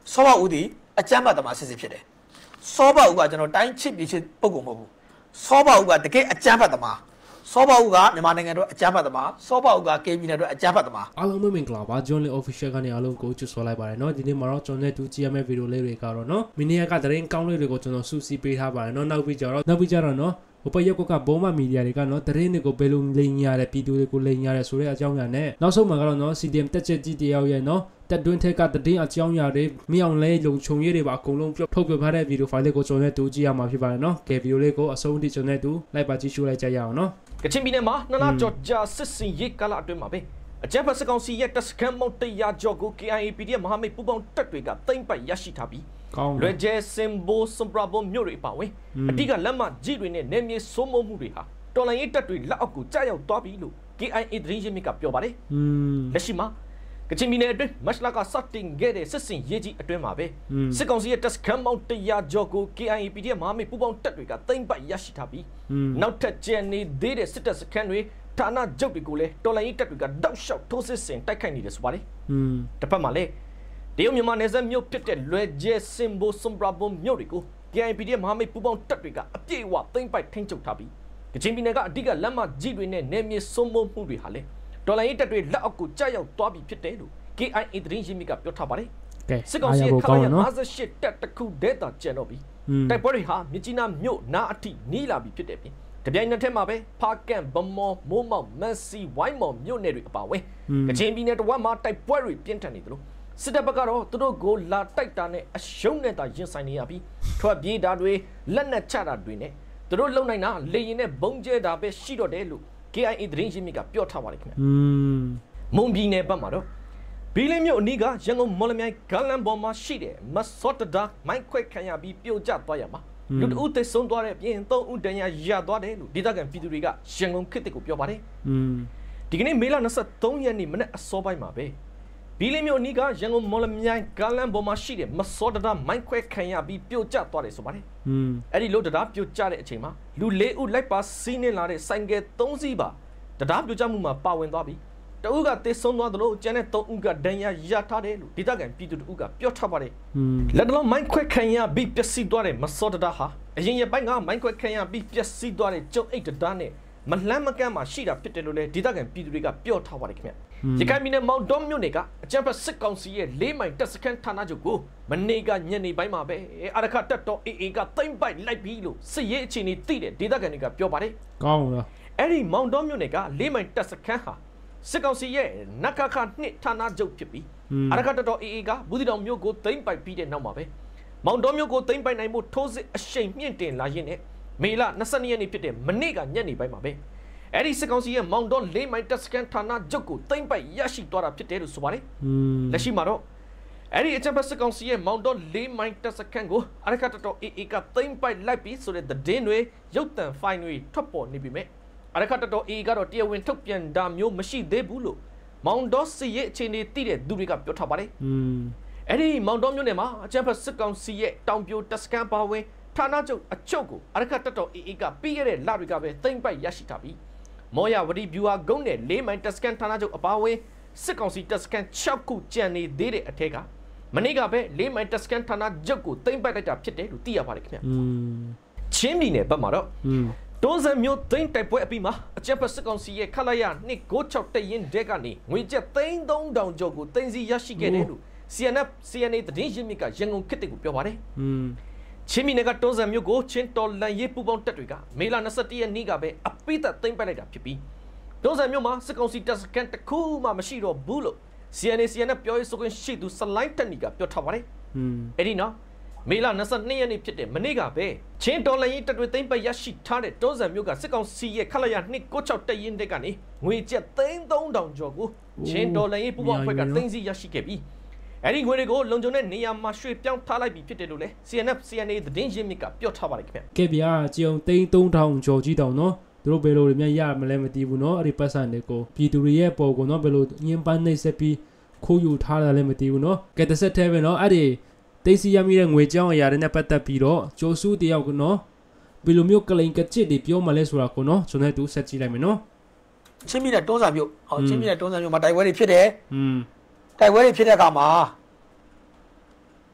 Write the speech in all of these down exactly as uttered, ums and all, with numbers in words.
စောဘဦးဒီအကျမ်းပတ်သမားစစ်စစ်ဖြစ်တယ်စောဘဦးကကျွန်တော်တိုင်းချစ်ပြီးချစ်ပုဂ္ဂိုလ်မဟုတ်ဘူးစောဘဦးကတကယ်အကျမ်းပတ်သမားစောဘဦးကမြန်မာနိုင်ငံတို့အကျမ်းပတ်သမားစောဘဦးကကေပြည်နယ်တို့အကျမ်းပတ်သမားအားလုံးမင်္ဂလာပါ John Lee Official ကနေအားလုံးကိုကြိုဆိုလိုက်ပါတယ်เนาะဒီနေ့မှာတော့ကျွန်တော်နဲ့တူကြည့်ရမယ့်ဗီဒီယိုလေးတွေကတော့เนาะမီနီယာကတရင်ကောင်းလေးတွေကိုကျွန်တော်စူးစီးပေးထားပါတယ်เนาะနောက်ပြီးကြတော့နောက်ပြီးကြတော့เนาะဟိုပရုပ်ကဘောမမီဒီယာတွေကနော်တရင်တွေကိုဘယ်လိုလိန်ရတယ်ပြည်သူတွေကိုလိန်ရတယ်ဆိုတဲ့အကြောင်းအရာနဲ့နောက်ဆုံးမှာကတော့နော် စီ ဒီ အမ် တက်ချက်ကြီးတယောက်ရဲ့နော်တက်တွင်းထက်ကတရင်အကြောင်းအရာတွေမအောင်လဲလုံခြုံရေးတွေပါအကုန်လုံးထုတ်ပြထားတဲ့ဗီဒီယိုဖိုင်လေးကိုကျွန်တော်နဲ့တူကြည့်ရမှာဖြစ်ပါတယ်နော်ကဲဗီဒီယိုလေးကိုအဆုံးထိကျွန်တော်နဲ့တူလိုက်ပါကြည့်ရှုလိုက်ကြရအောင်နော်ကချင်ပြည်နယ်မှာနှစ်လကျော်ကြာစစ်စင်ရေးကာလအတွင်းမှာပဲအကြမ်းဖက်စစ်ကောင်စီရဲ့တပ်စခန်းမုတ်တရားကျော်ကို ကေ အိုင် အေ ပီ ဒီ အက်ဖ် မဟာမိတ်ပူးပေါင်းတပ်တွေကသိမ်းပိုက်ရရှိထားပြီးလွယ်ကျဲစင်ဘိုစံပရာဘုံမြို့တွေပါဝင်အတိကလက်မကြီးတွေနဲ့နေမြေစိုးမိုးမှုတွေဟာတော်လိုင်းရေးတပ်တွေလက်အောက်ကိုကြာရောက်သွားပြီလို့ ကေ အိုင် အေ သတင်းရင်းမြစ်ကပြောပါတယ်လက်ရှိမှာကချင်ပြည်နယ်အတွင်းမတ်လကစတင်ခဲ့တဲ့စစ်စင်ရေးကြီးအတွင်းမှာပဲစစ်ကောင်စီရဲ့တပ်စခန်းပေါင်းတရားကျော်ကို ကေ အိုင် အေ ပီ ဒီ အက်ဖ် မဟာမိတ်ပူးပေါင်းတပ်တွေကသိမ်းပိုက်ရရှိထားပြီးနောက်ထပ်ကျန်နေသေးတဲ့စစ်တပ်စခန်းတွေဌာနချုပ်တွေကိုလည်းတော်လိုင်းရေးတပ်တွေကတောက်လျှောက်ထိုးစစ်ဆင်တိုက်ခိုက်နေတယ်ဆိုပါတယ်တစ်ဖက်မှာလည်းတရုတ်မြန်မာနယ်စပ်မြို့ဖြစ်တဲ့လွယ်ကျဲစင်ဘိုစံပရာဘုံမြို့တွေကို ကေ အိုင် အေ ပီ ဒီ အက်ဖ် မဟာမိတ်ပူးပေါင်းတပ်တွေကအပြည့်အဝသိမ်းပိုက်ထိန်းချုပ်ထားပြီးကချင်ပြည်နယ်ကအဓိကလက်မကြီးတွေနဲ့နယ်မြေစိုးမိုးမှုတွေဟာလည်းတော်လိုင်းရေးတပ်တွေလက်အောက်ကိုကြာရောက်သွားပြီဖြစ်တယ်လို့ ကေ အိုင် အေ သတင်းရင်းမြစ်ကပြောထားပါတယ်စစ်ကောင်စီရဲ့ခလာရ၅၈တပ်တခုဒေတာကျန်တော့ပြီးတိုက်ပွဲတွေဟာမြကြီးနားမြို့နားအထိနီးလာပြီဖြစ်တယ်ပြင်တပြိုင်နက်တည်းမှာပဲဖားကန့်ဗမော်မိုးမောက်မန်စီဝိုင်းမော်မြို့နယ်တွေအပါအဝင်ကချင်ပြည်နယ်တဝက်မှာတိုက်ပွဲတွေပြင်းထန်နေသလိုစစ်တပ်ဘက်ကတော့သူတို့ကိုလာတိုက်တာနဲ့အရှုံးနဲ့တာရင်ဆိုင်နေရပြီးထွက်ပြေးတာတွေလက်နက်ချတာတွေနဲ့သူတို့လုံနိုင်တာလေရင်နဲ့ဘုံကျဲတာပဲရှိတော့တယ်လို့ ကေ အိုင် အေ သတင်းရင်းမြစ်ကပြောထားပါတယ်ခင်ဗျမွန်ပြည်နယ်ဘက်မှာတော့ဘီလင်းမြို့အနီးကရန်ကုန်မော်လမြိုင်ဂလန်ပေါ်မှာရှိတဲ့မစောတဒါမိုင်းခွဲခံရပြီးပြိုကျသွားရမှာလူတဦးသေဆုံးသွားတဲ့ပြင်သုံးဦးဒဏ်ရာရသွားတယ်လို့ဒေသခံပြည်သူတွေကရန်ကုန်ခေတ်ကိုပြောပါတယ်ဒီကနေ့မေလ၂၃ရက်နေ့မနက်အစောပိုင်းမှာပဲဘီလင်းမြို့အနီးကရန်ကုန်မော်လမြိုင်ဂလန်ပေါ်မှာရှိတဲ့မစောတဒါမိုင်းခွဲခံရပြီးပြိုကျသွားတယ်ဆိုပါတယ်အဲ့ဒီလို့တရားပြိုကျတဲ့အချိန်မှာလူလေးဦးလိုက်ပါစီးနေလာတဲ့ဆိုင်ကယ်၃စီးပါတရားပြိုကျမှုမှာပါဝင်သွားပြီးတဦးကသေဆုံးသွားသလိုကျန်တဲ့သုံးဦးကဒဏ်ရာရထားတယ်လို့ဒေသခံပြည်သူတို့ကပြောထားပါတယ်လက်တလုံးမိုင်းခွဲခံရပြီးပျက်စီးသွားတဲ့မစောတဒါဟာအရင်ရပိုင်းကမိုင်းခွဲခံရပြီးပျက်စီးသွားတဲ့ကျုံအိတ်တဒါနဲ့မလှမ်းမကမ်းမှာရှိတာဖြစ်တယ်လို့လည်းဒေသခံပြည်သူတွေကပြောထားပါတယ်ခင်ဗျရခိုင်ပြည်နယ်မောင်တောမြို့နယ်ကအကြမ်းဖက်စစ်ကောင်စီရဲ့လေးမိုင်တပ်စခန်းဌာနချုပ်ကိုမနေ့ကညနေပိုင်းမှာပဲအရခတပ်တော် အေ အေ ကသိမ်းပိုက်လိုက်ပြီလို့စစ်ရေးအခြေအနေသိတဲ့ဒေသခံတွေကပြောပါတယ်ကောင်းလားအဲ့ဒီမောင်တောမြို့နယ်ကလေးမိုင်တပ်စခန်းဟာစစ်ကောင်စီရဲ့နခခနှစ်ဌာနချုပ်ဖြစ်ပြီးအရခတပ်တော် အေ အေ ကဘူးတီတောင်မြို့ကိုသိမ်းပိုက်ပြီးတဲ့နောက်မှာပဲမောင်တောမြို့ကိုသိမ်းပိုက်နိုင်မှုထိုးစစ်အရှိန်မြင့်တင်လာရင်းနဲ့မေလ၂၂ရက်နေ့ဖြစ်တဲ့မနေ့ကညနေပိုင်းမှာပဲအဲ့ဒီစစ်ကောင်စီရဲ့မောင်တောလေးမိုင်တပ်စခန်းဌာနချုပ်ကိုသိမ်းပိုက်ရရှိသွားတာဖြစ်တယ်လို့ဆိုပါတယ်လက်ရှိမှာတော့အဲ့ဒီအကြမ်းဖက်စစ်ကောင်စီရဲ့မောင်တောလေးမိုင်တပ်စခန်းကိုအရခတပ်တော် အေ အေ ကသိမ်းပိုက်လိုက်ပြီးဆိုတဲ့သတင်းတွေရုပ်သံဖိုင်တွေထွက်ပေါ်နေပြီမဲ့အရခတပ်တော် အေ အေ ကတော့တရားဝင်ထုတ်ပြန်တာမျိုးမရှိသေးဘူးလို့မောင်တောစစ်ရေးအခြေအနေသိတဲ့သူတွေကပြောထားပါတယ်အဲ့ဒီမောင်တောမြို့နယ်မှာအကြမ်းဖက်စစ်ကောင်စီရဲ့တောင်ပြိုတပ်စခန်းပါဝင်ဌာနချုပ်အချုပ်ကိုအရခတပ်တော် အေ အေ ကပြီးခဲ့တဲ့လတွေကပဲသိမ်းပိုက်ရရှိထားပြီးမောရဝတီဗျူဟာကုန်းနဲ့လေးမိုင်တပ်စခန်းဌာနချုပ်အပါအဝင်စစ်ကောင်စီတပ်စခန်း၆ခုကျန်နေသေးတဲ့အထက်ကမနေ့ကပဲလေးမိုင်တပ်စခန်းဌာနချုပ်ကိုသိမ်းပိုက်လိုက်တာဖြစ်တယ်လို့သိရပါတယ်ခင်ဗျချင်းပြည်နယ်ဘက်မှာတော့တိုးစံမျိုးသိန်းတိုက်ပွဲအပြီးမှာအကြမ်းဖက်စစ်ကောင်စီရဲ့ခလာရ၂၉၆တရင်တဲကနေငွေကျပ်သိန်း၃ထောင်ကျော်ကိုသိမ်းဆည်းရရှိခဲ့တယ်လို့ စီ အန် အက်ဖ် စီ အန် အေ သတင်းရင်းမြစ်ကရန်ကုန်ခေတ်ကိုပြောပါတယ်ချင်းပြည်နယ်ကတိုးစံမျိုးကိုချင်းတော်လန်ရေးပူပေါင်းတပ်တွေကမေလ၂၁ရက်နေ့ကပဲအပိသက်သိမ်းပိုက်လိုက်တာဖြစ်ပြီးတိုးစံမျိုးမှာစစ်ကောင်စီတပ်စခန်းတစ်ခုမှမရှိတော့ဘူးလို့ စီ အန် အေ စီ အန် အက်ဖ် ပြောရေးဆိုခွင့်ရှိသူစလိုင်းတက်နီကပြောထားပါတယ်အဲ့ဒီနော်မေလ၂၂ရက်နေ့ဖြစ်တဲ့မနေ့ကပဲချင်းတော်လန်ရေးတပ်တွေသိမ်းပိုက်ရရှိထားတဲ့တိုးစံမျိုးကစစ်ကောင်စီရဲ့ခလာရ၂၉၆တရင်တက်ကနေငွေကျပ်သိန်း၃ထောင်ကျော်ကိုချင်းတော်လန်ရေးပူပေါင်းအဖွဲ့ကသိမ်းဆည်းရရှိခဲ့ပြီးအဲ့ဒီငွေတွေကိုလုံခြုံတဲ့နေရာမှာရွှေ့ပြောင်းထားလိုက်ပြီဖြစ်တယ်လို့လည်း စီ အန် အက်ဖ် စီ အန် အေ သတင်းရင်းမြစ်ကပြောထားပါတယ်ခင်ဗျကဲဗျာကြည်အောင်သိန်း၃ထောင်ကျော်ကြီးတောင်နော်သူတို့ဘယ်လိုတွေများရမလဲမသိဘူးနော်အဲ့ဒီပတ်စံတွေကိုပြည်သူတွေရဲ့ပေါ်ကိုနော်ဘယ်လိုညှဉ်းပန်းနှိပ်စက်ပြီးခိုးယူထားတာလည်းမသိဘူးနော်ကဲတစ်ဆက်တည်းပဲနော်အဲ့ဒီသိစီရမိတဲ့ငွေကြောင်းအရာတွေနဲ့ပတ်သက်ပြီးတော့ကျိုးစုတယောက်ကနော်ဘယ်လိုမျိုးကလိန်ကချစ်တွေပြောမှလဲဆိုတာကိုနော်ကျွန်တော်တို့ဆက်ကြည့်လိုက်မယ်နော်ချင်းပြည်နယ်တွန်းစာမြို့ဟောချင်းပြည်နယ်တွန်းစာမြို့မှာတိုက်ပွဲတွေဖြစ်တယ်တိုက်ပွဲတွေဖြစ်တဲ့အခါမှာ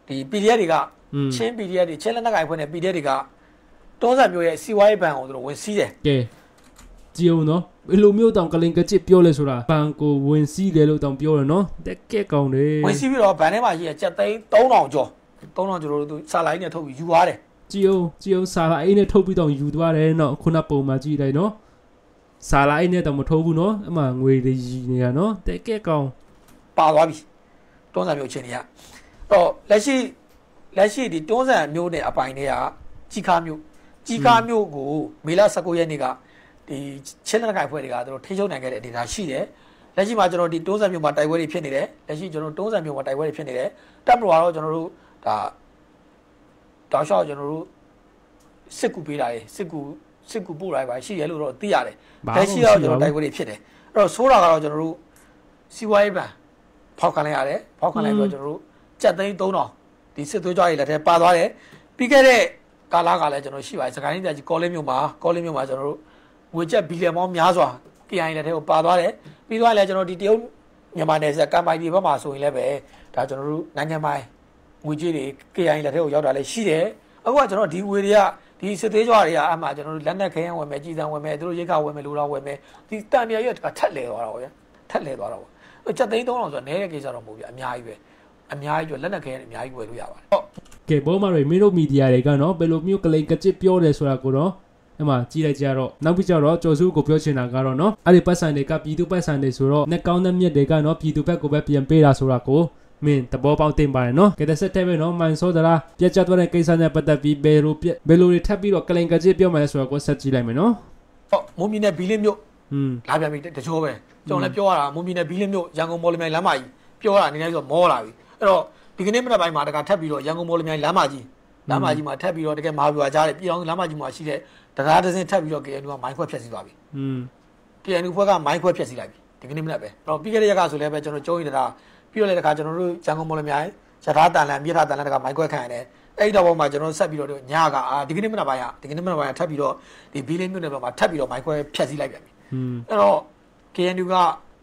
ဒီ P D F တွေကချင်း P D F တွေချင်းလက်နက်ကိုင်ဖွဲ့နဲ့ P D F တွေကတွန်းဆက်မျိုးရဲ့စီဝါရေးဘဏ်ကိုသူတို့ဝင်စီးတယ်ကဲကြည့်အောင်နော်ဘယ်လိုမျိုးတောင်ကလင်ကချစ်ပြောလဲဆိုတာဘဏ်ကိုဝင်စီးတယ်လို့တောင်ပြောတယ်နော်တက်ကဲကောင်းတယ်ဝင်စီးပြီးတော့ဘဏ်ထဲမှာရှိတဲ့ကျပ်သိန်းသုံးထောင်ကျော်သုံးထောင်ကျော်လို့သူစာလိုင်းနဲ့ထုတ်ပြီးယူသွားတယ်ကြည့်အောင်ကြည့်အောင်စာလိုင်းနဲ့ထုတ်ပြီးတော့ယူသွားတယ်နော်ခုနပုံမှာကြည့်လိုက်နော်စာလိုင်းနဲ့တော့မထုတ်ဘူးနော်အမှငွေတွေရည်နေတာနော်တက်ကဲကောင်းပါသွားပြီတွန်းဆက်မျိုးချင်းတွေကတော့လက်ရှိလက်ရှိဒီတွန်းဆက်မျိုးနဲ့အပိုင်တွေကကြီးခါမျိုးကြီးကားမျိုးကိုမေလ十九ရက်နေ့ကဒီချင်းလက်ကိုင်ဖွဲ့တွေကသူတို့ထိချုပ်နိုင်ခဲ့တဲ့ဒေတာရှိတယ်လက်ရှိမှာကျွန်တော်ဒီတွန်းဆက်မျိုးမှာတိုက်ပွဲတွေဖြစ်နေတယ်လက်ရှိကျွန်တော်တွန်းဆက်မျိုးမှာတိုက်ပွဲတွေဖြစ်နေတယ်တပ်မတော်ကတော့ကျွန်တော်တို့ဒါတောက်လျှောက်ကျွန်တော်တို့စစ်ကူပေးတာလေစစ်ကူစစ်ကူပို့လိုက်ပါရှိရလို့တော့သိရတယ်လက်ရှိတော့ကျွန်တော်တိုက်ပွဲတွေဖြစ်တယ်အဲ့တော့ဆိုးတာကတော့ကျွန်တော်တို့စီဝါရေးဘဏ်ဖောက်ခံလိုက်ရတယ်ဖောက်ခံလိုက်ပြီးတော့ကျွန်တော်တို့ကြက်သိန်းသုံးထောင်ဒီစစ်သွေးကြွတွေလက်ထဲပါသွားတယ်ပြီးခဲ့တဲ့ကာလာကလည်းကျွန်တော်ရှိပါတယ်စကိုင်းပြည်ကြီးကောလင်းမြို့မှာကောလင်းမြို့မှာကျွန်တော်တို့ငွေကျပ်ဘီလီယံပေါင်းများစွာ K I A လက်ထဲကိုပါသွားတယ်ပြီးသွားလည်းကျွန်တော်ဒီတရုတ်မြန်မာနယ်စပ်ကမ်ပိုင်ပြည်ဘက်မှာဆိုရင်လည်းပဲဒါကျွန်တော်တို့နိုင်ငံပိုင်းငွေကြေးတွေ K I A လက်ထဲကိုရောက်တာလည်းရှိတယ်အခုကကျွန်တော်ဒီငွေတွေကဒီစစ်သေးကြွတွေကအမှကျွန်တော်တို့လက်နက်ခဲယမ်းဝယ်မယ်ကြီးစံဝယ်မယ်သူတို့ရိတ်ခဝယ်မယ်လိုတော့ဝယ်မယ်ဒီတန်မြရွက်ကထက်လဲသွားတာပေါ့ဗျာထက်လဲသွားတာပေါ့ကျပ်သိန်းသုံးထောင်ဆိုတော့နည်းတဲ့ကိစ္စတော့မဟုတ်ဘူးအများကြီးပဲအများကြီးကျွလက်နက်ခဲယမ်းအများကြီးဝယ်လို့ရပါတယ်ဟုတ်ကဲဘောမတွေမင်းတို့မီဒီယာတွေကနော်ဘယ်လိုမျိုးကလိန်ကချစ်ပြောတယ်ဆိုတာကိုတော့အဲ့မှာကြည့်လိုက်ကြတော့နောက်ပြီးကြတော့ကျော်စုကိုပြောချင်တာကတော့နော်အဲ့ဒီပတ်စံတွေကပြည်သူပတ်စံတွေဆိုတော့နှက်ကောင်းတဲ့မြက်တွေကနော်ပြည်သူဘက်ကိုပဲပြန်ပေးတာဆိုတာကိုမင်းတဘောပေါက်တင်ပါတယ်နော်ကဲတဲ့ဆက်တဲ့ပဲနော်မိုင်ဆိုဒရာပြတ်ကျသွားတဲ့ကိစ္စနဲ့ပတ်သက်ပြီးဘယ်လိုပြဘယ်လိုတွေထပ်ပြီးတော့ကလိန်ကချစ်ပြောမယ်ဆိုတာကိုဆက်ကြည့်လိုက်မယ်နော်ဟုတ်မုံမြင့်နဲ့ဘီလင်းမြို့อืมလာပြန်ပြီတချို့ပဲကျွန်တော်လည်းပြောရတာမုံမြင့်နဲ့ဘီလင်းမြို့ရန်ကုန်မော်လမြိုင်လမ်းမကြီးပြောရတာအနေနဲ့ဆိုမောလာပြီအဲ့တော့ဒီကနေ့မနက်ပိုင်းမှာတကထပ်ပြီးတော့ရန်ကုန်မော်လမြိုင်လမ်းမကြီးလမ်းမကြီးမှာထပ်ပြီးတော့တကယ်မဟာဗျူဟာကြားတယ်ပြည်အောင်လမ်းမကြီးမှာရှိတဲ့တရားဒဇင်ထပ်ပြီးတော့ K N U ကမိုင်းခွက်ဖျက်ဆီးသွားပြီอืม K N U ဘက်ကမိုင်းခွက်ဖျက်ဆီးလိုက်ပြီဒီကနေ့မနက်ပဲအဲ့တော့ပြီးခဲ့တဲ့ရက်ကဆိုလည်းပဲကျွန်တော်ကျုံးရတာပြီးတော့လည်းတခါကျွန်တော်တို့ရန်ကုန်မော်လမြိုင်ရထားတန်လန်မြေထားတန်လန်တခါမိုင်းခွက်ခံရတယ်အဲ့တော့ပေါ်မှာကျွန်တော်ဆက်ပြီးတော့ညကအာဒီကနေ့မနက်ပိုင်းကဒီကနေ့မနက်ပိုင်းကထပ်ပြီးတော့ဒီဘီလင်းမြို့နယ်ဘက်မှာထပ်ပြီးတော့မိုင်းခွက်ဖျက်ဆီးလိုက်ပြန်ပြီอืมအဲ့တော့ K N U က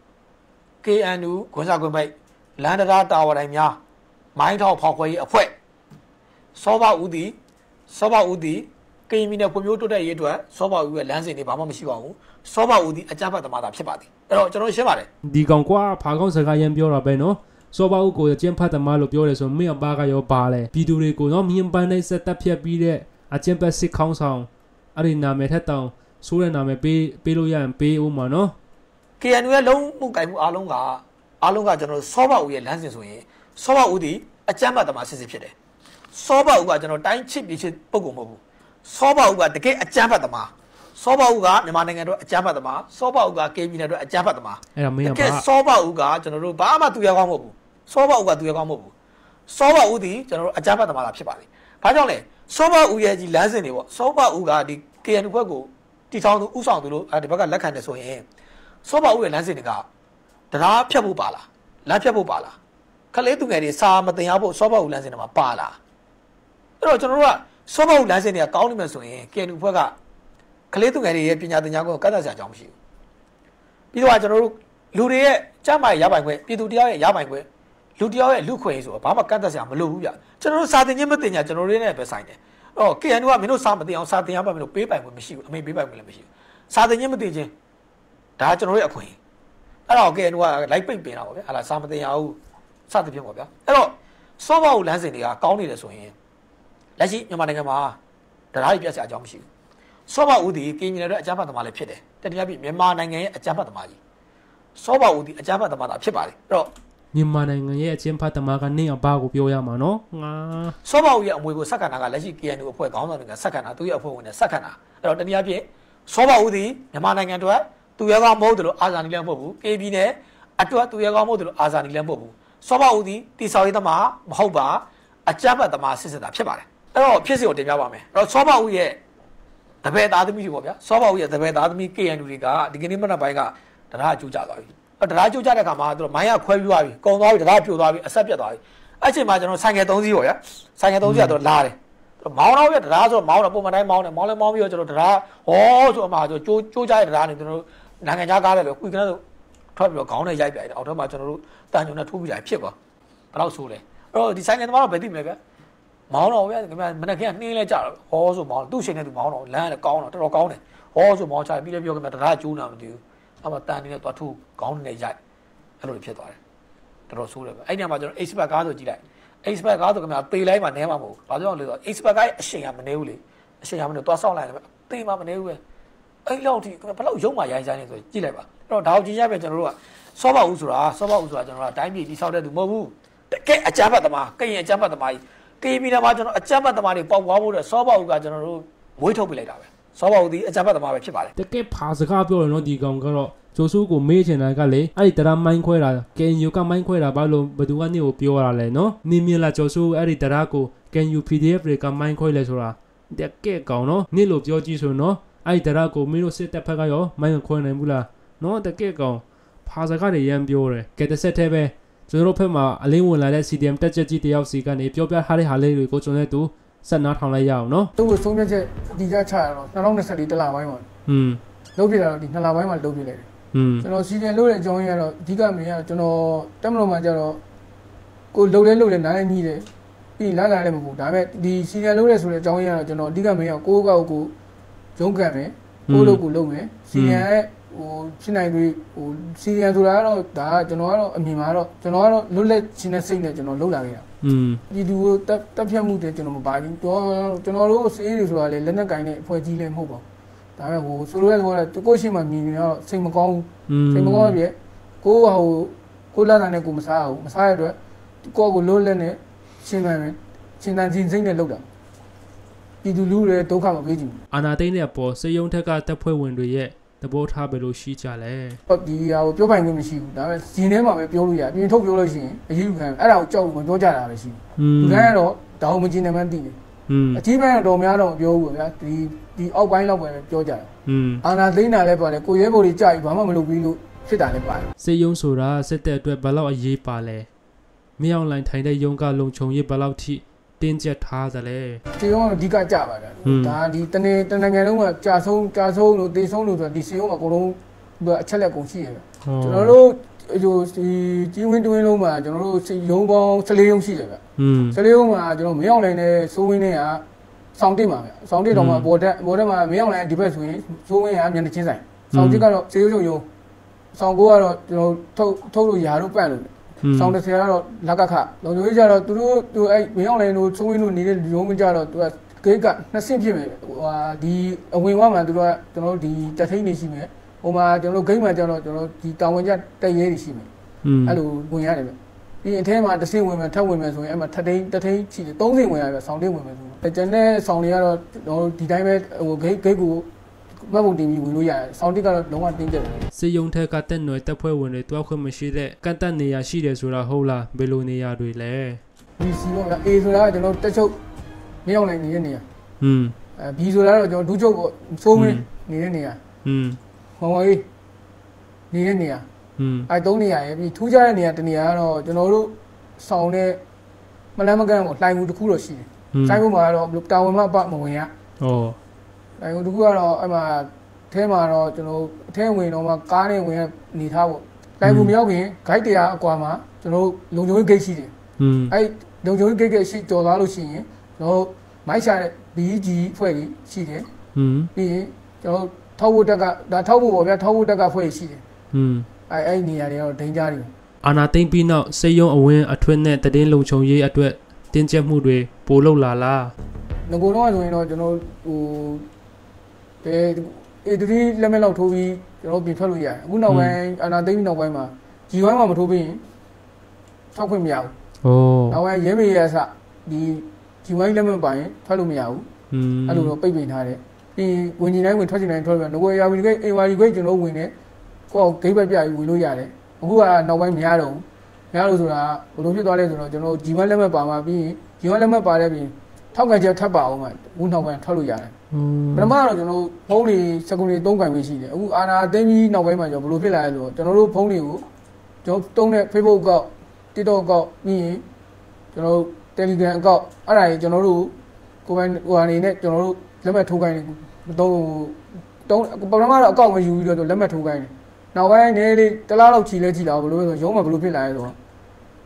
K N U ခွန်စာခွန်ပိုက်လန်ဒရာတာဝါတိုင်းများမိုင်းထောက်ဖောက်ခွဲရေးအဖွဲ့စောဘဦးတီစောဘဦးတီကရင်ပြည်နယ်ဖွံ့ဖြိုးတိုးတက်ရေးအတွက်စောဘဦးရဲ့လမ်းစဉ်တွေဘာမှမရှိပါဘူးစောဘဦးတီအကြမ်းဖက်သမားတာဖြစ်ပါသည်အဲ့တော့ကျွန်တော်ရှင်းပါတယ်ဒီကောင်ကွာဖာကောင်းစကားရန်ပြောတာပဲနော်စောဘဦးကိုအကြမ်းဖက်သမားလို့ပြောတယ်ဆိုမင်းအပါကရောပါလဲပြည်သူတွေကိုနော်မြင်းပန်းနဲ့ဆက်တက်ဖြတ်ပြီးတဲ့အကြမ်းဖက်စစ်ခေါင်းဆောင်အဲ့ဒီနာမည်ထက်တောင်ဆိုးတဲ့နာမည်ပေးပေးလို့ရရင်ပေးဦးမှာနော် K N U ရဲ့လုံးမှုကြိုင်မှုအားလုံးကအားလုံးကကျွန်တော်စောဘဦးရဲ့လမ်းစဉ်ဆိုရင်စောဘဦးတီအကြမ်းဖက်သမားစစ်စစ်ဖြစ်တယ်စောဘဦးကကျွန်တော်တိုင်းချစ်ပြီးချစ်ပုံကုန်မဟုတ်ဘူးစောဘဦးကတကယ်အကြမ်းဖက်သမားစောဘဦးကမြန်မာနိုင်ငံအတွက်အကြမ်းဖက်သမားစောဘဦးကကေပြည်နယ်အတွက်အကြမ်းဖက်သမားအဲ့ဒါမင်းကတကယ်စောဘဦးကကျွန်တော်တို့ဘာမှသူရကောင်းမဟုတ်ဘူးစောဘဦးကသူရကောင်းမဟုတ်ဘူးစောဘဦးဒီကျွန်တော်တို့အကြမ်းဖက်သမားတာဖြစ်ပါလေဘာကြောင့်လဲစောဘဦးရဲ့ဒီလမ်းစဉ်တွေပေါ့စောဘဦးကဒီ K N U ဘက်ကိုတီထောင်သူဥဆောင်သူလို့ဒီဘက်ကလက်ခံတယ်ဆိုရင်စောဘဦးရဲ့လမ်းစဉ်တွေကတရားဖြတ်ဖို့ပါလားလမ်းဖြတ်ဖို့ပါလားခလေးသူငယ်တွေစာမတင်ရဖို့စောဘဦးလမ်းစဉ်တွေမှာပါလားအဲ့တော့ကျွန်တော်တို့ကစောဘဦးလမ်းစဉ်တွေကကောင်းနေမှဆိုရင် K N U ဘက်ကကလေးသူငယ်တွေရဲ့ပညာသင်ကြားကိုကန့်သတ်စရာအကြောင်းမရှိဘူးပြီးတော့ကျွန်တော်တို့လူတွေရဲ့ကြမ်းမာရပိုင်ခွင့်ပြည်သူတရားရဲ့ရပိုင်ခွင့်လူတရားရဲ့လူခွင့်ရေးဆိုတာဘာမှကန့်သတ်စရာမလိုဘူးဗျကျွန်တော်တို့စာသင်ခြင်းမသင်ညာကျွန်တော်တို့နဲ့ပဲဆိုင်တယ်အဲ့တော့ K N U ကမင်းတို့စာမသင်အောင်စာသင်ရပါမလို့ပေးပိုင်ခွင့်မရှိဘူးအမေပေးပိုင်ခွင့်လည်းမရှိဘူးစာသင်ခြင်းမသင်ခြင်းဒါကျွန်တော်တို့ရဲ့အခွင့်အဲ့တော့ K N U ကလိုက်ပိတ်ပင်တာပေါ့ဗျာဟာလာစာမသင်ရဘူးစသဖြင့်ပေါ့ဗျာအဲ့တော့စောဘဦးလမ်းစဉ်တွေကကောင်းနေတယ်ဆိုရင်လက်ရှိမြန်မာနိုင်ငံမှာတရားရေးပြတ်စရာအကြောင်းမရှိဘူးစောဘဦးဒီကင်းကြီးတွေအကြမ်းဖက်သမားလည်းဖြစ်တယ်တတိယပြမြန်မာနိုင်ငံရဲ့အကြမ်းဖက်သမားကြီးစောဘဦးဒီအကြမ်းဖက်သမားတာဖြစ်ပါတယ်အဲ့တော့မြန်မာနိုင်ငံရဲ့အကြမ်းဖက်သမားကနေအပါကိုပြောရမှာနော်ငါစောဘဦးရဲ့အမွေကိုစက္ကန့်တာကလက်ရှိ K N U အဖွဲ့ခေါင်းဆောင်တွေကစက္ကန့်တာသူရဲ့အဖွဲ့ဝင်တွေစက္ကန့်တာအဲ့တော့တတိယပြစောဘဦးဒီမြန်မာနိုင်ငံအတွက်သူရဲကောင်းမဟုတ်တယ်လို့အာဇာနည်လည်းမဟုတ်ဘူး K ပြည်နယ်အတွက်သူရဲကောင်းမဟုတ်တယ်လို့အာဇာနည်လည်းမဟုတ်ဘူးစောဘဦးဒီတိဆောက်ရေးသမားမဟုတ်ပါအကြမ်းဖက်သမားစစ်စစ်တာဖြစ်ပါတယ်အဲ့တော့ဖြစ်စီကိုတင်ပြပါမယ်အဲ့တော့စောဘဦးရဲ့တပည့်သားသမီးတွေပေါ့ဗျာစောဘဦးရဲ့တပည့်သားသမီး K N U တွေကဒီကနေ့မနက်ပိုင်းကတရားကျိုးကြသွားပြီအဲ့တရားကျိုးကြတဲ့အခါမှာသူတို့မိုင်းရခွဲပြီးသွားပြီကုံသွားပြီတရားပြိုသွားပြီအဆက်ပြတ်သွားပြီအဲ့ချိန်မှာကျွန်တော်ဆိုင်ငယ်သုံးစီးပေါ့ဗျာဆိုင်ငယ်သုံးစီးကတော့လာတယ်မောင်းတော့ပြတရားဆိုတော့မောင်းတော့ပုံမှန်တိုင်းမောင်းတယ်မောင်းလဲမောင်းပြီးတော့ကျွန်တော်တရားဟောဆိုအမှဆိုကျိုးကျိုးကြတဲ့တရားနေကျွန်တော်တို့နိုင်ငံခြားကားတယ်ပဲကွီကနဆိုထွက်ပြီးတော့ခေါင်းနဲ့ရိုက်ပြတယ်အောက်ထပ်မှာကျွန်တော်တို့တန်ညုံနဲ့ထိုးပြီးတာဖြစ်သွားဘယ်တော့ဆိုးလဲတော့ဒီဆိုင်ငယ်သမားတော့ဘယ်သိမလဲဗျမောင်းတော့ဗျခင်ဗျမနေ့ကနှင်းလဲကြတော့ဟောဆိုမောင်းသူ့ရှင်နဲ့သူမောင်းတော့လမ်းလည်းကောင်းတော့တော်တော်ကောင်းတယ်ဟောဆိုမောင်းချပြီးလည်းပြောခင်ဗျတရားကျိုးနာမသိဘူးအဲ့မှာတန်နေနဲ့သွားထုခေါင်းနဲ့ရိုက်အဲ့လိုဖြစ်သွားတယ်တော်တော်ဆိုးတယ်ဗျအဲ့ညမှာကျွန်တော် expert ကားဆိုကြည့်လိုက် expert ကားဆိုခင်ဗျသေလိုက်မှနဲမှာမဟုတ်ဘာကြောင့်လဲဆိုတော့ expert ကားရဲ့အရှင်ကမနေဘူးလေအရှင်ကမနေသွားဆောက်လိုက်တယ်ဗျသေမှမနေဘူးပဲအဲ့လောက်ထိဘယ်လောက်ရုံမှရိုင်းဆိုင်နေဆိုကြည့်လိုက်ပါအဲ့တော့ဒါကိုကြည့်ရပြန်ကျွန်တော်တို့ကစောပါဦးဆိုတာစောပါဦးဆိုတာကျွန်တော်ကတိုင်းပြည်တိဆောက်တဲ့သူမဟုတ်ဘူးတကယ်အကြမ်းဖက်သမားကရင်အကြမ်းဖက်သမားကြီးကေပီနာမှာကျွန်တော်အကြမ်းဖက်သမားတွေပေါက်ပွားဖို့တဲ့စောပါဦးကကျွန်တော်တို့မွေးထုတ်ပြလိုက်တာပဲစောပါဦးဒီအကြမ်းဖက်သမားပဲဖြစ်ပါတယ်တကယ်ဖာစကားပြောရတော့ဒီကောင်ကတော့ဂျိုဆူကိုမေးချင်တာကလေအဲ့ဒီတရားမိုင်းခွဲတာကန်ယူကမိုင်းခွဲတာဘာလို့ဘသူကနေကိုပြောရလဲနော်နင်းမြလာဂျိုဆူအဲ့ဒီတရားကိုကန်ယူ ပီ ဒီ အက်ဖ် တွေကမိုင်းခွဲလဲဆိုတာတကယ်ကောင်နော်နေ့လိုပြောကြည့်ဆိုနော်အဲ့ဒီတရားကိုမင်းတို့စစ်တပ်ဖက်ကရောမိုင်းခွဲနိုင်ဘူးလားနော်တကယ်ကောင်ဖာစကားတွေရမ်းပြောတယ်ကဲတစ်ဆက်တည်းပဲကျွန်တော်တို့ဖက်မှာအလင်းဝင်လာတဲ့ စီ ဒီ အမ် တက်ချက်ကြီးတယောက်စီကနေပြောပြထားတဲ့ဟာလေးတွေကိုကျွန်တော်တို့ဆက်နားထောင်လိုက်ရအောင်နော်သူ့ကိုဆုံးဖြတ်ချက်ဒီကြချရတော့၂၀၂၄တလပိုင်းမှာอืมလုပ်ပြတာတော့ဒီနှစ်လပိုင်းမှာလုပ်ပြလိုက်တယ်อืมကျွန်တော်စီဒီလုပ်တဲ့အကြောင်းရင်းကတော့အဓိကမင်းကကျွန်တော်တက်မလို့မှကြတော့ကိုလှုပ်လဲလှုပ်လဲနားလဲညီးတယ်ပြီးလာလာလည်းမဟုတ်ဘူးဒါပေမဲ့ဒီစီဒီလုပ်ရဲဆိုတဲ့အကြောင်းရင်းကတော့ကျွန်တော်အဓိကမင်းကကိုယ့်ကောက်ကိုရုံးကန်မယ်ကိုယ့်လုပ်ကိုလုပ်မယ်စီဒီရဲ့ဟိုဖြစ်နိုင်ပြီးဟိုစီဒီဆိုတာကတော့ဒါကကျွန်တော်ကတော့အမြင်မှာတော့ကျွန်တော်ကတော့လွတ်လပ်ခြင်းနဲ့စိတ်နဲ့ကျွန်တော်လုပ်လာခဲ့တာอืมပြည်သူကိုတက်တက်ဖြတ်မှုတွေကျွန်တော်မပါဘူးတော့ကျွန်တော်တို့စေးတွေဆိုတာလေလက်နက်ကင်တဲ့အဖွဲ့ကြီးလည်းမဟုတ်ပါဘူးဒါပေမဲ့ဟိုဆိုလိုရဲဆိုတော့ကိုယ့်ရှိမှမြင်နေတော့စိတ်မကောင်းဘူးစိတ်မကောင်းပြည့်ကိုဟိုကိုလာတာနဲ့ကိုမစားဘူးမစားရတဲ့ကိုကိုလွတ်လပ်နဲ့ရှင်းမှန်မယ်ရှင်းတန်ချင်းစိတ်နဲ့လုပ်တာပြည်သူလူတွေဒုက္ခမပေးကြည့်ဘူးအာနာသိန်းတဲ့အပေါ်စေယုံထက်ကတပ်ဖွဲ့ဝင်တွေရဲ့သဘောထားပဲလို့ရှိကြလဲဟုတ်ဒီဟာကိုပြောပိုင်ခွင့်မရှိဘူးဒါပေမဲ့ဇင်းထဲမှာပဲပြောလို့ရပြင်ထုတ်ပြောလို့ရှိရင်အရေးယူခံအဲ့ဒါကိုကြောက်ဝင်ပြောကြတာပဲရှိတယ်လူတိုင်းကတော့ဒါအောင်မကျင်တယ်မှန်းသိတယ်အကြီးပိုင်းတော့များတော့မပြောဘူးဗျာဒီဒီအောက်ပိုင်းလောက်ပဲပြောကြတယ်အာနာသိန်းတာလည်းပါတယ်ကိုရဲဘော်တွေကြာပြီဘာမှမလုပ်ပြီးလို့ဖြစ်တာလည်းပါတယ်စေယုံဆိုတာစစ်တဲ့အတွက်ဘယ်လောက်အရေးပါလဲမြောင်လိုင်းထိုင်တဲ့ယုံကလုံခြုံရေးဘယ်လောက်ထိတင်းကျပ်ထားသလဲစေယုံကအဓိကကြပါတယ်ဒါဒီတနေ့တနိုင်ငံလုံးကကြာဆုံးကြာဆုံးလို့တေဆုံးလို့ဆိုတော့ဒီစေယုံကအကုန်လုံးအချက်လက်ကုန်ရှိရတယ်ကျွန်တော်တို့ဟိုဒီကြီးဝင်းတွင်းလုံးမှာကျွန်တော်တို့ရုံးပေါင်း၁၄ရုံးရှိတယ်ဗျ၁၄ရုံးမှာကျွန်တော်မရောက်နိုင်တဲ့စိုးဝင်းနဲ့ကစောင်းတစ်ပါဗျစောင်းတစ်တော့မှဘော်တက်ဘော်တက်မှာမရောက်နိုင်ဒီဘက်ဆိုရင်စိုးဝင်းကမျက်နှာချင်းဆိုင်စောင်းတစ်ကတော့စေယုံရုံရုံးစောင်းကိုကတော့ကျွန်တော်ထုတ်ထုတ်လို့ရာတော့ပတ်လို့ဆောင်းတစ်ဆယ်ကတော့လက်ကခလုံချိုးကြတော့သူတို့သူအဲ့မရောက်နိုင်လို့သုံးဝင်းလို့နေတဲ့ရုံးမကြတော့သူကဂိတ်ကနှစ်ဆင့်ဖြစ်မယ်ဟိုဟာဒီအဝင်ဝမှာသူတို့ကကျွန်တော်တို့ဒီတက်ထိန်နေရှိမယ်ဟိုမှာကျွန်တော်တို့ဂိတ်မှာကျတော့ကျွန်တော်ဒီတာဝန်ကျတက်ရဲတွေရှိမယ်အဲ့လိုဝင်ရတယ်ဗျပြီးအထဲမှာတစ်ဆင့်ဝင်မယ်ထပ်ဝင်မယ်ဆိုရင်အဲ့မှာထပ်ထိန်တက်ထိန်ရှိတယ်သုံးဆင့်ဝင်ရဗျဆောင်းတစ်ဝင်မယ်ဆိုတော့ကျန်တဲ့ဆောင်းတွေကတော့ကျွန်တော်တို့ဒီတိုင်းပဲဟိုဂိတ်ဂိတ်ကိုမဟုတ်တင်ပြီးဝင်လို့ရတယ်ဆောင်းတစ်ကတော့လုံးဝတင်းကျပ်တယ်စေယုံထက်ကတက်နွယ်တပ်ဖွဲ့ဝင်တွေတွားခွင့်မရှိတဲ့ကန့်တက်နေရရှိတယ်ဆိုတာဟုတ်လားဘယ်လိုနေရတွေလဲဒီစီတော့အေဆိုတာကကျွန်တော်တက်ချုပ်မရောက်နိုင်နေတဲ့နေရာอืมအဲ B ဆိုတာတော့ကျွန်တော်ဒူးချုပ်ကိုစိုးမင်းနေတဲ့နေရာอืมဟော်ကြီးနေတဲ့နေရာอืมအဲသုံးနေရာရဲ့ပြီးထူးခြားတဲ့နေရာတနေရာကတော့ကျွန်တော်တို့ဆောင်းတဲ့မလန်းမကန်းကိုလှိုင်မှုတစ်ခုတော့ရှိတယ်။လှိုင်မှုမှာတော့တာဝန်မပမဝင်ရ။ဩလှိုင်မှုတစ်ခုကတော့အဲ့မှာအဲမှာတော့ကျွန်တော်အထဲဝင်တော့မှကားနဲ့ဝင်နေထားပေါ့။လှိုင်မှုမရောက်ခင်ဂိုက်တရားအကွာမှာကျွန်တော်လုံခြုံရေးဂိတ်ရှိတယ်။อืมအဲ့လုံခြုံရေးဂိတ်ကရှိကြော်သွားလို့ရှိရင်ကျွန်တော်မိုက်ရှာတဲ့ B G ဖွဲ့ကြီးရှိတယ်။อืมပြီးရင်ကျွန်တော်ထောက်ဖို့တက်ကဒါထောက်ဖို့ပေါ့ဗျာထောက်ဖို့တက်ကဖွဲ့ရှိတယ်။อืมအဲ့အဲ့နေရာတွေတော့ဒိန်ကြတယ်အာနာသိမ့်ပြီးနောက်စေယုံအဝင်းအထွတ်နဲ့တည်င်းလုံခြုံရေးအတွက်တင်းကျပ်မှုတွေပိုလုပ်လာလားငကိုတော့ဆိုရင်တော့ကျွန်တော်ဟိုဘယ်အေးဒီလက်မဲ့လောက်ထိုးပြီးကျွန်တော်ပြင်ထွက်လို့ရတယ်အခုနောက်ပိုင်းအာနာသိမ့်ပြီးနောက်ပိုင်းမှာဂျီဝိုင်းမှာမထိုးပြီးရင်ထောက်ခွင့်မရဘူးဩနောက်ပိုင်းရဲမေရဆဒီဂျီဝိုင်းလက်မဲ့ပါရင်ထွက်လို့မရဘူးอืมအဲ့လိုတော့ပိတ်ပင်ထားတယ်ပြီးဝင်ကြီးတိုင်းဝင်ထွက်ချင်တိုင်းထွက်ပြန်ငကိုရာဝီကိတ်အေဝါရီကိတ်ကျွန်တော်ဝင်နေကိုယ်ဂိတ်ပဲပြပြီးဝင်လို့ရတယ်အခုကနောက်ပိုင်းမရတော့ဘူးမရလို့ဆိုတာဘယ်လိုဖြစ်သွားလဲဆိုတော့ကျွန်တော်ဂျီဝမ်းလက်မှတ်ပါမှာပြီးရင်ဂျီဝမ်းလက်မှတ်ပါတဲ့ပြီးထောက်ကန်ချက်ထပ်ပါအောင်မှဘူးနောက်ပိုင်းထွက်လို့ရတယ်ပထမတော့ကျွန်တော်ဖုန်းတွေစကွန်တွေသုံးကန်ပြီးရှိတယ်အခုအာနာသိမ်းပြီးနောက်ပိုင်းမှာကျွန်တော်ဘယ်လိုဖြစ်လာလဲဆိုတော့ကျွန်တော်တို့ဖုန်းတွေကိုကျွန်တော်တုံးတဲ့ Facebook အကောင့် TikTok အကောင့်ပြီးရင်ကျွန်တော် Telegram အကောင့်အဲ့ဒါကြီးကျွန်တော်တို့ကိုယ်ပိုင်ဟိုအနေနဲ့ကျွန်တော်တို့လက်မှတ်ထိုးခိုင်းတယ်တုံးတုံးပထမတော့အကောင့်မယူပြီးတော့လက်မှတ်ထိုးခိုင်းတယ်နောက်ပိုင်းနေလေးတလားလောက်ချီလဲချီလာဘယ်လိုလဲဆိုရုံးမှာဘယ်လိုဖြစ်လာလဲဆိုတော့စ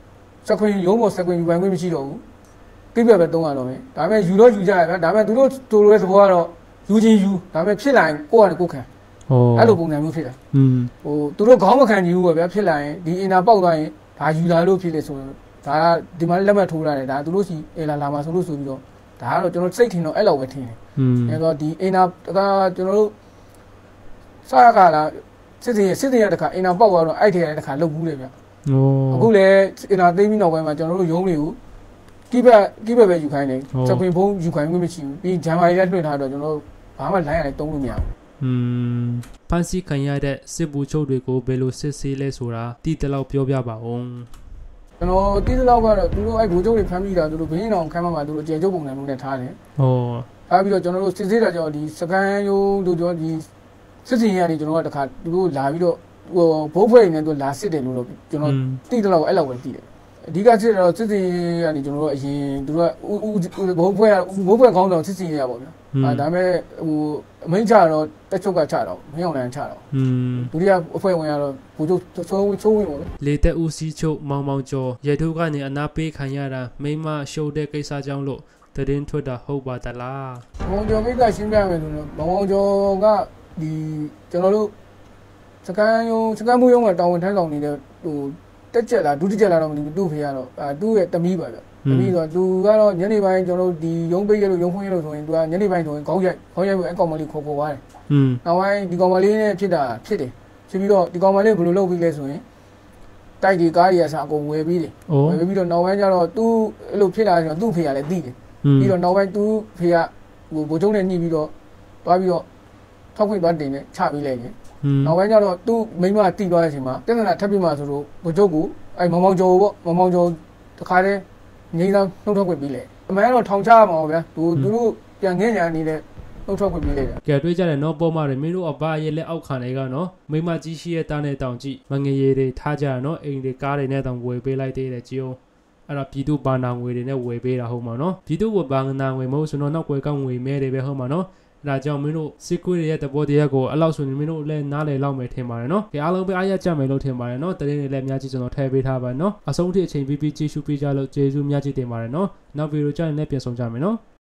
စခွင်ရုံးပေါ်စခွင်ယူပိုင်ခွင့်မရှိတော့ဘူးကိပြပဲတုံးရတော့မယ်ဒါပေမဲ့ယူတော့ယူကြရဗျာဒါပေမဲ့သူတို့တို့လိုတဲ့သဘောကတော့ယူချင်းယူဒါပေမဲ့ဖြစ်လာရင်ကိုယ့်ဟာကိုယ်ခံဟောအဲ့လိုပုံစံမျိုးဖြစ်တယ်อืมဟိုသူတို့ခေါင်းမခံကြည့်ဘူးပေါ့ဗျာဖြစ်လာရင်ဒီအင်တာပေါက်သွားရင်ဒါယူလာလို့ဖြစ်တယ်ဆိုတော့ဒါကဒီမှာလက်မှတ်ထိုးလာတယ်ဒါသူတို့စီအေလာလာမှာဆိုလို့ဆိုပြီးတော့ဒါကတော့ကျွန်တော်စိတ်ထင်တော့အဲ့လောက်ပဲထင်တယ်อืมအဲ့တော့ဒီအင်တာကကျွန်တော်တို့စရကလာစစ်စစ်စစ်စစ်ရတခါအင်တာပေါက်သွားတော့အဲ့ထဲရတခါလုတ်ဘူးလေဗျာဟိုအခုလည်းအင်တာသိမ်းပြီးနောက်ပိုင်းမှာကျွန်တော်တို့ရုံးတွေကိုကိဘကိဘပဲယူခိုင်းတယ်စပင်ဖုံးယူခိုင်းမှုမရှိဘူးပြီးဂျမ်မာရီလည်းလွှင့်ထားတော့ကျွန်တော်တို့ဘာမှလိုင်းရတယ်တုံးလို့မရဘူးอืมဖန်စီခံရတဲ့စစ်ဘူချုပ်တွေကိုဘယ်လိုစစ်ဆေးလဲဆိုတာတိတလောက်ပြောပြပါဦးကျွန်တော်တိတလောက်ကတော့သူတို့အဲ့ဘူချုပ်တွေဖမ်းပြီးတာသူတို့ဘင်းအောင်ခမ်းမှာသူတို့အကျယ်ချုပ်ပုံစံမျိုးနဲ့ထားတယ်ဟောထားပြီးတော့ကျွန်တော်တို့စစ်ဆေးတာကြောင့်ဒီစကန်ယုံတို့ကျွန်တော်ဒီစစ်စီရနေကျွန်တော်ကတခါသူတို့လာပြီးတော့ဟိုဘိုးဖွဲ့နေတော့လာစစ်တယ်လို့တော့ကျွန်တော်တိတလောက်အဲ့လောက်ပဲသိတယ်အဓိကစစ်တော့စစ်စီကနေကျွန်တော်တို့အရင်သူတို့ကဘိုးဖွဲ့ဘိုးဖွဲ့ခေါင်းဆောင်စစ်စီရပါဗျာအဲဒါပေမဲ့ဟိုအမိန့်ချတော့တက်ချုပ်ကချတော့မင်းအောင်လန်ချတော့อืมဒုတိယအဖွဲ့ဝင်ကတော့ဘိုးချုပ်သုံးသုံးဝင်ပါလေတက်ဦးစီးချုပ်မောင်မောင်ကျော်ရဲထုတ်ကနေအနာပေးခံရတာမိမရှုပ်တဲ့ကိစ္စကြောင့်လို့တရင်ထွက်တာဟုတ်ပါသလားမောင်ကျော်ကိစ္စရှင်းပြမယ်ဆိုတော့မောင်မောင်ကျော်ကဒီကျွန်တော်တို့စကန်ယုံစကန်မှုယုံကတာဝန်ထမ်းဆောင်နေတဲ့ဟိုတက်ကြက်လာဒုတိယလာတော့မသိဘူးသူ့ဖေကတော့အဲသူ့ရဲ့တမီးပါဗျတမီးဆိုသူကတော့ညနေပိုင်းကျွန်တော်တို့ဒီရုံးပိတ်ရလို့ရုံးဖွင့်ရလို့ဆိုရင်သူကညနေပိုင်းဆိုရင်ခေါင်းရိုက်ခေါင်းရိုက်ပြီးအကောင်မလေးခေါ်ခေါ်သွားတယ်อืมနောက်ပိုင်းဒီကောင်မလေးနဲ့ဖြစ်တာဖြစ်တယ်ဖြစ်ပြီးတော့ဒီကောင်မလေးဘယ်လိုလုပ်ပြီးလဲဆိုရင်တိုက်ဒီကားကြီးအစားအကုန်ဝယ်ပြီးတယ်ဝယ်ပြီးတော့နောက်ပိုင်းကျတော့သူ့အဲ့လိုဖြစ်လာဆိုတော့သူ့ဖေကလည်းသိတယ်ပြီးတော့နောက်ပိုင်းသူ့ဖေကဟိုဗိုလ်ချုပ်နဲ့ညှိပြီးတော့တွားပြီးတော့ထောက်ခွင့်သွားတင်နဲ့ချပြီးလိုက်တယ်နောက်ပိုင်းကျတော့သူ့မိမတီးသွားတဲ့အချိန်မှာတက်နေတာထပ်ပြီးမှဆိုတော့ဗိုလ်ချုပ်ကအဲ့မောင်မောင်ကျော်ပေါ့မောင်မောင်ကျော်တခါတည်းငိမ့်သားနှုတ်ထွက်ခွင့်ပြီးလေအမှန်တော့ထောင်ချရမှာပါဗျာသူသူတို့ပြန်ငင်းညာနေတဲ့နှုတ်ထွက်ခွင့်ပြီးလေကဲတွေးကြတယ်နော်ပေါ်မှာမင်းတို့အဘရဲ့လက်အောက်ခံတွေကနော်မိမကြီးရှိရဲ့တားနဲ့တောင်ကြည့်မငရေတွေထားကြရနော်အိမ်တွေကားတွေနဲ့တောင်ဝယ်ပေးလိုက်သေးတယ်ကြည်အောင်အဲ့တော့ပြည်သူဘာနာငွေတွေနဲ့ဝယ်ပေးတာဟုတ်မှာနော်ပြည်သူကဘာနာငွေမဟုတ်ဆိုတော့နောက်ွယ်ကောက်ငွေမဲတွေပဲဟုတ်မှာနော်ဒါကြောင့်မင်းတို့စစ်ကွေးရဲ့တဘောတရားကိုအဲ့လောက်ဆိုရင်မင်းတို့လည်းနားလည်လောက်မယ်ထင်ပါတယ်နော်။ဒီအားလုံးပဲအားရကြမယ်လို့ထင်ပါတယ်နော်။တရင်တွေလည်းအများကြီးကျွန်တော်ထည့်ပေးထားပါနော်။အဆုံးထိအချိန်ပြီးပြီးကြည့်ရှုပေးကြလို့ကျေးဇူးအများကြီးတင်ပါတယ်နော်။နောက်ဗီဒီယိုကြရင်လည်းပြန်ဆောင်ကြမယ်နော်။